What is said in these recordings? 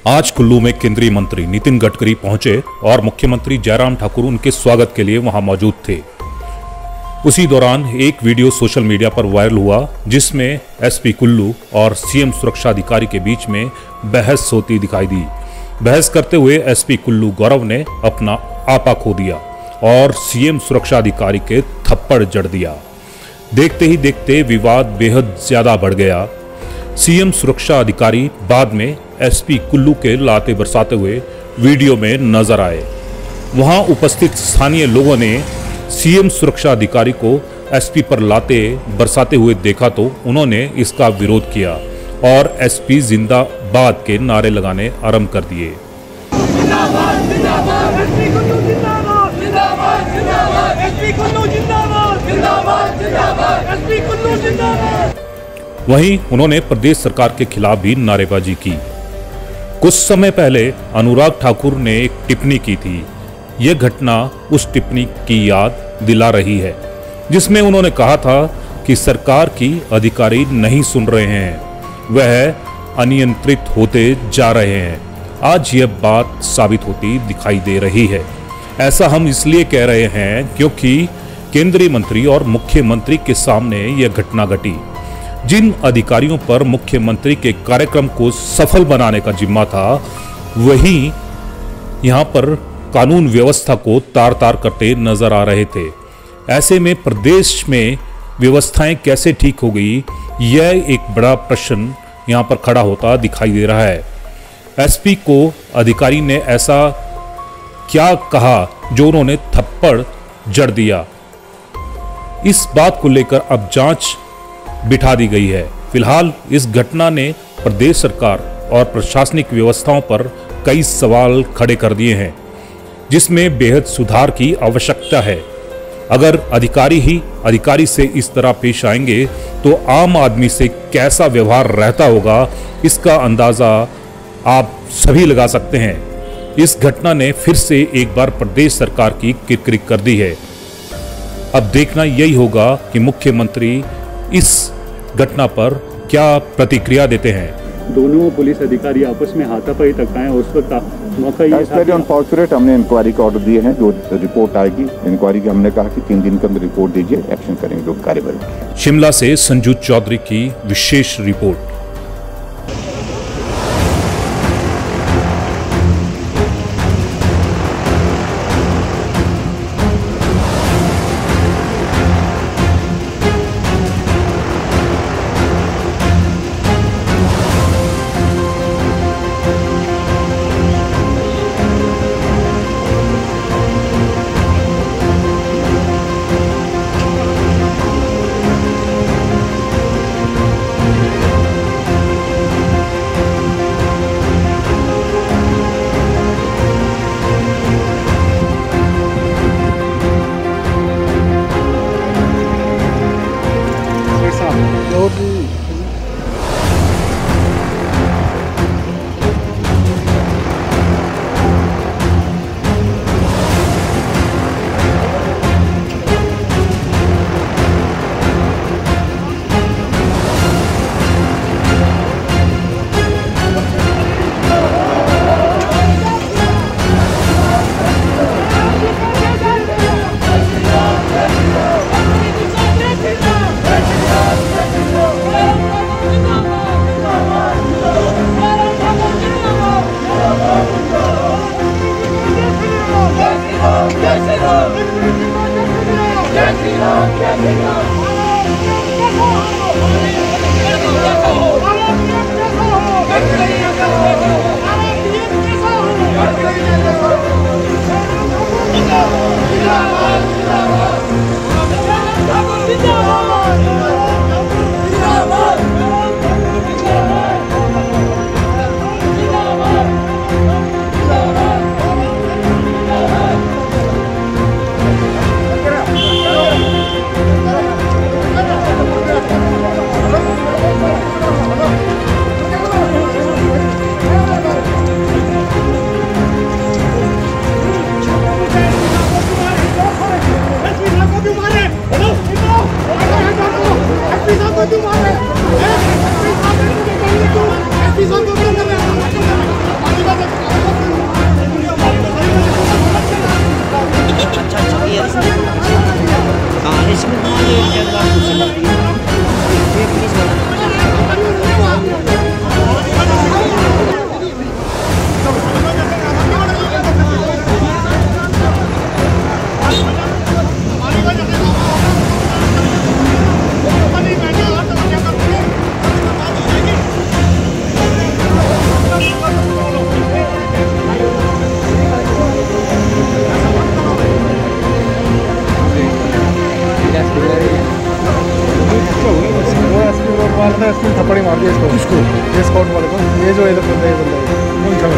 आज कुल्लू में केंद्रीय मंत्री नितिन गडकरी पहुंचे और मुख्यमंत्री जयराम ठाकुर उनके स्वागत के लिए वहां मौजूद थे। उसी दौरान एक वीडियो सोशल मीडिया पर वायरल हुआ जिसमें एसपी कुल्लू और सीएम सुरक्षा अधिकारी के बीच में बहस होती दिखाई दी। बहस करते हुए एसपी कुल्लू गौरव ने अपना आपा खो दिया और सीएम सुरक्षा अधिकारी के थप्पड़ जड़ दिया। देखते ही देखते विवाद बेहद ज्यादा बढ़ गया। सीएम सुरक्षा अधिकारी बाद में एसपी कुल्लू के लाते बरसाते हुए वीडियो में नजर आए। वहां उपस्थित स्थानीय लोगों ने सीएम सुरक्षा अधिकारी को एसपी पर लाते बरसाते हुए देखा तो उन्होंने इसका विरोध किया और एसपी जिंदाबाद के नारे लगाने आरंभ कर दिए। वहीं उन्होंने प्रदेश सरकार के खिलाफ भी नारेबाजी की। कुछ समय पहले अनुराग ठाकुर ने एक टिप्पणी की थी। यह घटना उस टिप्पणी की याद दिला रही है जिसमें उन्होंने कहा था कि सरकार की अधिकारी नहीं सुन रहे हैं, वह अनियंत्रित होते जा रहे हैं। आज यह बात साबित होती दिखाई दे रही है। ऐसा हम इसलिए कह रहे हैं क्योंकि केंद्रीय मंत्री और मुख्यमंत्री के सामने यह घटना घटी। जिन अधिकारियों पर मुख्यमंत्री के कार्यक्रम को सफल बनाने का जिम्मा था, वही यहां पर कानून व्यवस्था को तार तार करते नजर आ रहे थे। ऐसे में प्रदेश में व्यवस्थाएं कैसे ठीक हो गई, यह एक बड़ा प्रश्न यहां पर खड़ा होता दिखाई दे रहा है। एसपी को अधिकारी ने ऐसा क्या कहा जो उन्होंने थप्पड़ जड़ दिया, इस बात को लेकर अब जांच बिठा दी गई है। फिलहाल इस घटना ने प्रदेश सरकार और प्रशासनिक व्यवस्थाओं पर कई सवाल खड़े कर दिए हैं जिसमें बेहद सुधार की आवश्यकता है। अगर अधिकारी से इस तरह पेश आएंगे तो आम आदमी से कैसा व्यवहार रहता होगा, इसका अंदाजा आप सभी लगा सकते हैं। इस घटना ने फिर से एक बार प्रदेश सरकार की किरकिरी कर दी है। अब देखना यही होगा कि मुख्यमंत्री इस घटना पर क्या प्रतिक्रिया देते हैं। दोनों पुलिस अधिकारी आपस में हाथापाई तक आए, उस वक्त मौका ये था। अनफॉर्चुनेट हमने इंक्वायरी का ऑर्डर दिए हैं, जो रिपोर्ट आएगी इंक्वायरी की हमने कहा कि 3 दिन के अंदर रिपोर्ट दीजिए, एक्शन करेंगे लोग कार्यवाही। शिमला से संजू चौधरी की विशेष रिपोर्ट।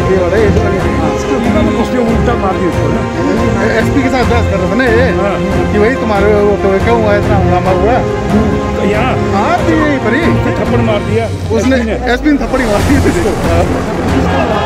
ये वाला उसने उल्टा मार दी उसको ना। एसपी के साथ बहस कर रहा था ना ये कि भाई तुम्हारे तो क्या हुआ इतना हंगामा हुआ यहाँ हाँ यहीं पर ही थप्पड़ मार दिया उसने एसपी ने थप्पड़ ही मार दी